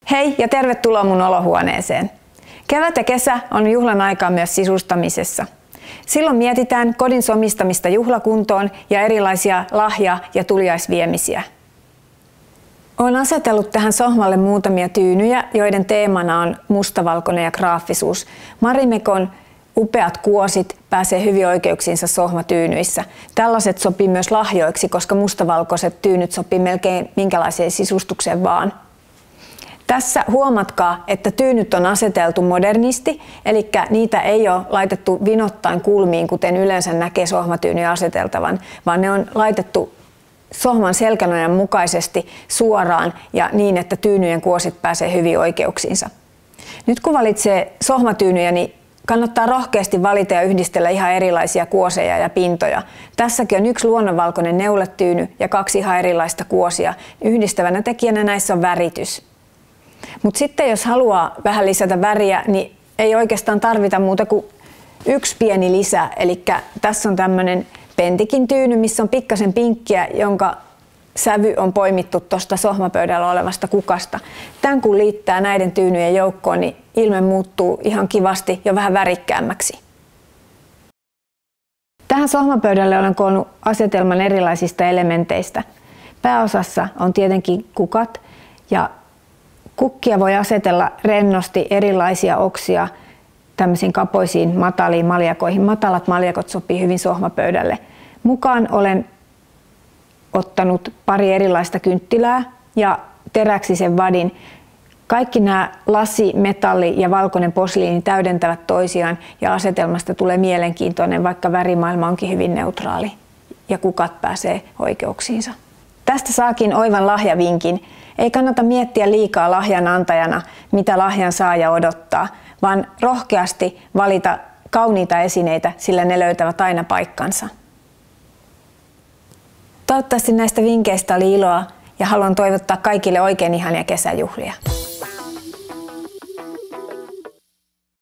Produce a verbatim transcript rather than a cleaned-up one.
Hei ja tervetuloa mun olohuoneeseen. Kevät ja kesä on juhlan aikaa myös sisustamisessa. Silloin mietitään kodin somistamista juhlakuntoon ja erilaisia lahja- ja tuliaisviemisiä. Olen asetellut tähän sohvalle muutamia tyynyjä, joiden teemana on mustavalkoinen ja graafisuus. Marimekon upeat kuosit pääsee hyvin oikeuksiinsa sohvatyynyissä. Tällaiset sopii myös lahjoiksi, koska mustavalkoiset tyynyt sopii melkein minkälaiseen sisustukseen vaan. Tässä huomatkaa, että tyynyt on aseteltu modernisti, eli niitä ei ole laitettu vinottain kulmiin, kuten yleensä näkee sohvatyynyjä aseteltavan, vaan ne on laitettu sohvan selkänojan mukaisesti suoraan ja niin, että tyynyjen kuosit pääsee hyvin oikeuksiinsa. Nyt kun valitsee sohvatyynyjä, niin kannattaa rohkeasti valita ja yhdistellä ihan erilaisia kuoseja ja pintoja. Tässäkin on yksi luonnonvalkoinen neuletyyny ja kaksi ihan erilaista kuosia. Yhdistävänä tekijänä näissä on väritys. Mutta sitten jos haluaa vähän lisätä väriä, niin ei oikeastaan tarvita muuta kuin yksi pieni lisä. Eli tässä on tämmöinen pentikin tyyny, missä on pikkasen pinkkiä, jonka sävy on poimittu tuosta sohvapöydällä olevasta kukasta. Tämän kun liittää näiden tyynyjen joukkoon, niin ilme muuttuu ihan kivasti jo vähän värikkäämmäksi. Tähän sohvapöydälle olen koonnut asetelman erilaisista elementeistä. Pääosassa on tietenkin kukat ja kukkia voi asetella rennosti erilaisia oksia tämmöisiin kapoisiin mataliin maljakoihin. Matalat maljakot sopii hyvin sohvapöydälle. Mukaan olen ottanut pari erilaista kynttilää ja teräksisen vadin. Kaikki nämä lasi, metalli ja valkoinen posliini täydentävät toisiaan ja asetelmasta tulee mielenkiintoinen, vaikka värimaailma onkin hyvin neutraali ja kukat pääsee oikeuksiinsa. Tästä saakin oivan lahjavinkin. Ei kannata miettiä liikaa lahjan antajana, mitä lahjan saaja odottaa, vaan rohkeasti valita kauniita esineitä, sillä ne löytävät aina paikkansa. Toivottavasti näistä vinkkeistä oli iloa ja haluan toivottaa kaikille oikein ihania kesäjuhlia.